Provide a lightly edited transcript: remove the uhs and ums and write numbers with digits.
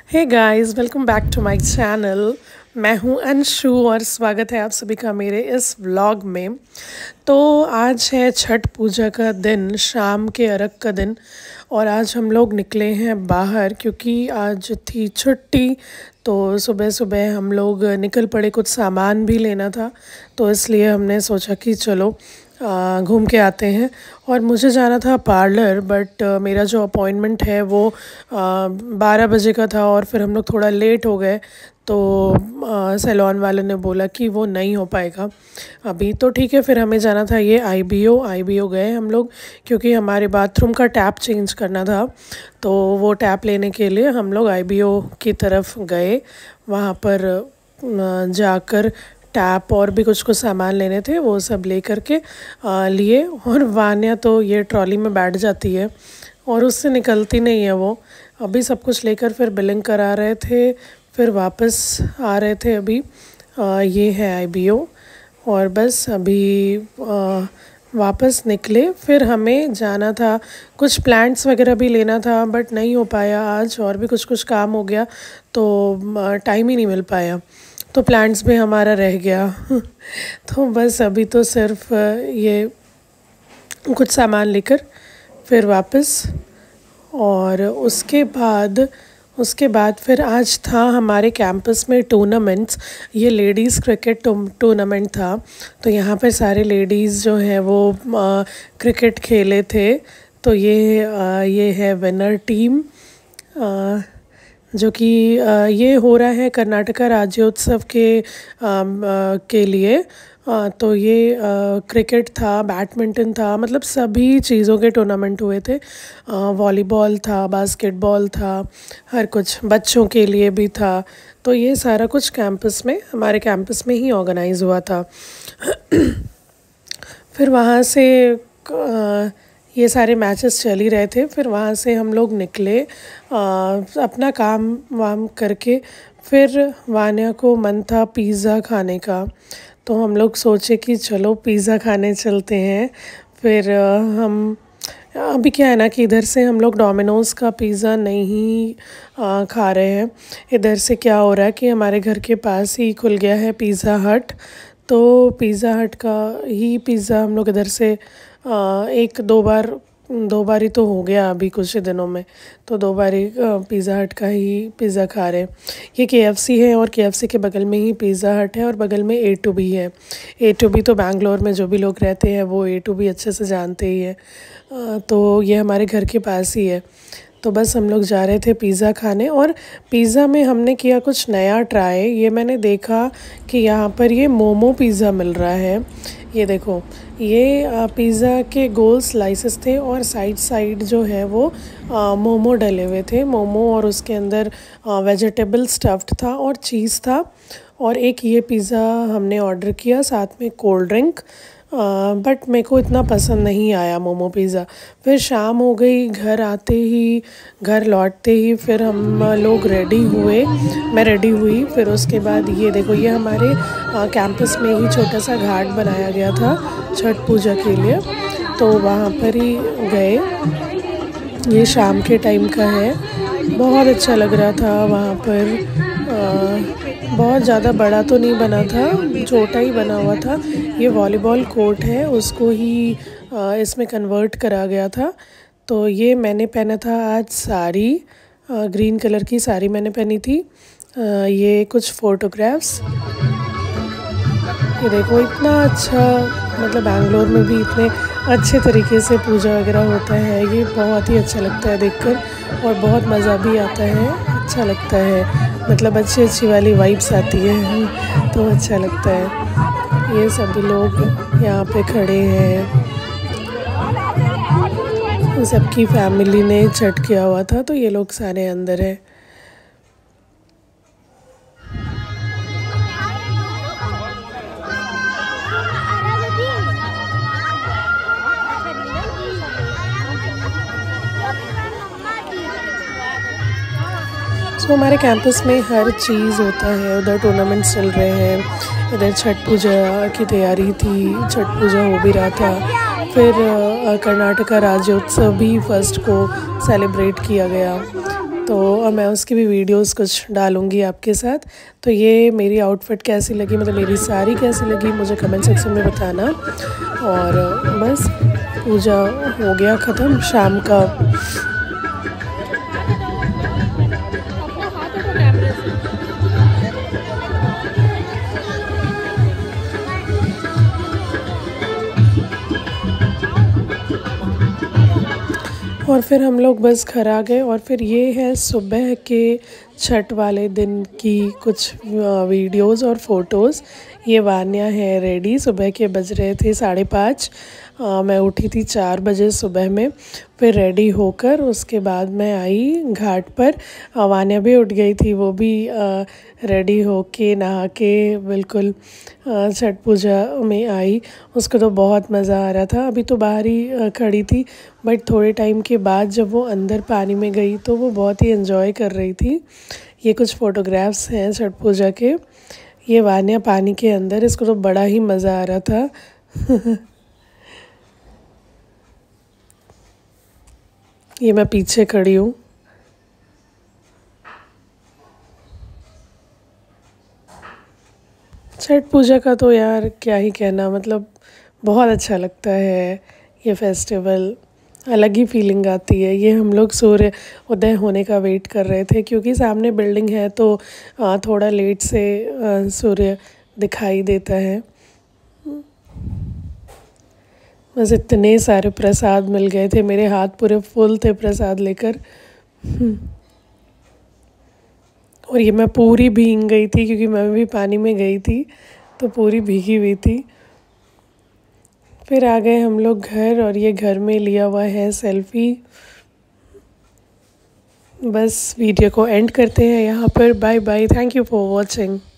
Hey guys, welcome back to my channel. मैं हूं अंशु और स्वागत है आप सभी का मेरे इस व्लॉग में। तो आज है छठ पूजा का दिन, शाम के अर्घ का दिन। और आज हम लोग निकले हैं बाहर क्योंकि आज थी छुट्टी। तो सुबह सुबह हम लोग निकल पड़े, कुछ सामान भी लेना था। तो इसलिए हमने सोचा कि चलो घूम के आते हैं। और मुझे जाना था पार्लर, बट मेरा जो अपॉइंटमेंट है वो 12 बजे का था और फिर हम लोग थोड़ा लेट हो गए। तो सैलून वाले ने बोला कि वो नहीं हो पाएगा अभी। तो ठीक है, फिर हमें जाना था ये आईबीओ गए हम लोग क्योंकि हमारे बाथरूम का टैप चेंज करना था। तो वो टैप लेने के लिए हम लोग आईबीओ की तरफ गए। वहाँ पर जाकर टैप और भी कुछ कुछ सामान लेने थे, वो सब ले करके लिए। और वान्या तो ये ट्रॉली में बैठ जाती है और उससे निकलती नहीं है वो। अभी सब कुछ लेकर फिर बिलिंग करा रहे थे, फिर वापस आ रहे थे। अभी ये है आईबीओ और बस अभी वापस निकले। फिर हमें जाना था, कुछ प्लांट्स वगैरह भी लेना था बट नहीं हो पाया आज, और भी कुछ कुछ काम हो गया तो टाइम ही नहीं मिल पाया। तो प्लांट्स भी हमारा रह गया तो बस अभी तो सिर्फ ये कुछ सामान लेकर फिर वापस। और उसके बाद फिर आज था हमारे कैंपस में टूर्नामेंट्स। ये लेडीज़ क्रिकेट टूर्नामेंट था। तो यहाँ पर सारे लेडीज़ जो हैं वो क्रिकेट खेले थे। तो ये है विनर टीम, जो कि ये हो रहा है कर्नाटका राज्योत्सव के लिए। तो ये क्रिकेट था, बैडमिंटन था, मतलब सभी चीज़ों के टूर्नामेंट हुए थे। वॉलीबॉल था, बास्केटबॉल था, हर कुछ बच्चों के लिए भी था। तो ये सारा कुछ हमारे कैंपस में ही ऑर्गेनाइज़ हुआ था फिर वहाँ से ये सारे मैचेस चल ही रहे थे। फिर वहाँ से हम लोग निकले अपना काम वाम करके। फिर वान्या को मन था पिज़्ज़ा खाने का, तो हम लोग सोचे कि चलो पिज़्ज़ा खाने चलते हैं। फिर हम अभी क्या है ना कि इधर से हम लोग डोमिनोज़ का पिज़्ज़ा नहीं खा रहे हैं। इधर से क्या हो रहा है कि हमारे घर के पास ही खुल गया है पिज़्ज़ा हट। तो पिज़्ज़ा हट का ही पिज़्ज़ा हम लोग इधर से एक दो बार ही तो हो गया अभी कुछ ही दिनों में। तो 2 बार ही पिज़्ज़ा हट का ही पिज़्ज़ा खा रहे हैं। ये KFC है और KFC के बगल में ही पिज़्ज़ा हट है और बगल में A2B है। A2B तो बैंगलोर में जो भी लोग रहते हैं वो A2B अच्छे से जानते ही है। तो ये हमारे घर के पास ही है। तो बस हम लोग जा रहे थे पिज़्ज़ा खाने। और पिज़्ज़ा में हमने किया कुछ नया ट्राई। ये मैंने देखा कि यहाँ पर ये मोमो पिज़्ज़ा मिल रहा है। ये देखो, ये पिज़्ज़ा के गोल स्लाइसेस थे और साइड जो है वो मोमो डले हुए थे। मोमो और उसके अंदर वेजिटेबल स्टफ्ड था और चीज़ था। और एक ये पिज़्ज़ा हमने ऑर्डर किया, साथ में कोल्ड ड्रिंक। बट मेरे को इतना पसंद नहीं आया मोमो पिज़्ज़ा। फिर शाम हो गई, घर लौटते ही फिर हम लोग रेडी हुए, मैं रेडी हुई। फिर उसके बाद ये देखो, ये हमारे कैंपस में ही छोटा सा घाट बनाया गया था छठ पूजा के लिए। तो वहाँ पर ही गए। ये शाम के टाइम का है, बहुत अच्छा लग रहा था वहाँ पर। बहुत ज़्यादा बड़ा तो नहीं बना था, छोटा ही बना हुआ था। ये वॉलीबॉल कोर्ट है, उसको ही इसमें कन्वर्ट करा गया था। तो ये मैंने पहना था आज साड़ी, ग्रीन कलर की साड़ी मैंने पहनी थी। ये कुछ फ़ोटोग्राफ्स, ये देखो इतना अच्छा, मतलब बैंगलोर में भी इतने अच्छे तरीके से पूजा वगैरह होता है। ये बहुत ही अच्छा लगता है देखकर और बहुत मज़ा भी आता है, अच्छा लगता है। मतलब अच्छी वाली वाइब्स आती है तो अच्छा लगता है। ये सभी लोग यहाँ पे खड़े हैं, सबकी फैमिली ने छठ किया हुआ था तो ये लोग सारे अंदर है। तो हमारे कैंपस में हर चीज़ होता है। उधर टूर्नामेंट्स चल रहे हैं, इधर छठ पूजा की तैयारी थी, छठ पूजा हो भी रहा था। फिर कर्नाटका राज्योत्सव भी फर्स्ट को सेलिब्रेट किया गया। तो मैं उसकी भी वीडियोस कुछ डालूँगी आपके साथ। तो ये मेरी आउटफिट कैसी लगी, मतलब मेरी साड़ी कैसी लगी, मुझे कमेंट सेक्शन में बताना। और बस पूजा हो गया ख़त्म शाम का। और फिर हम लोग बस घर आ गए। और फिर ये है सुबह के छठ वाले दिन की कुछ वीडियोस और फ़ोटोज़। ये वान्या है रेडी, सुबह के बज रहे थे 5:30। मैं उठी थी 4 बजे सुबह में। फिर रेडी होकर उसके बाद मैं आई घाट पर। वान्या भी उठ गई थी, वो भी रेडी होके नहा के बिल्कुल छठ पूजा में आई। उसको तो बहुत मज़ा आ रहा था। अभी तो बाहर ही खड़ी थी, बट थोड़े टाइम के बाद जब वो अंदर पानी में गई तो वो बहुत ही एंजॉय कर रही थी। ये कुछ फ़ोटोग्राफ्स हैं छठ पूजा के। ये वान्या पानी के अंदर, इसको तो बड़ा ही मज़ा आ रहा था। ये मैं पीछे खड़ी हूँ। छठ पूजा का तो यार क्या ही कहना, मतलब बहुत अच्छा लगता है ये फेस्टिवल। अलग ही फीलिंग आती है। ये हम लोग सूर्य उदय होने का वेट कर रहे थे, क्योंकि सामने बिल्डिंग है तो थोड़ा लेट से सूर्य दिखाई देता है। बस इतने सारे प्रसाद मिल गए थे, मेरे हाथ पूरे फुल थे प्रसाद लेकर। और ये मैं पूरी भीग गई थी, क्योंकि मैं भी पानी में गई थी तो पूरी भीगी हुई थी। फिर आ गए हम लोग घर, और ये घर में लिया हुआ है सेल्फ़ी। बस वीडियो को एंड करते हैं यहाँ पर। Bye bye, thank you for watching.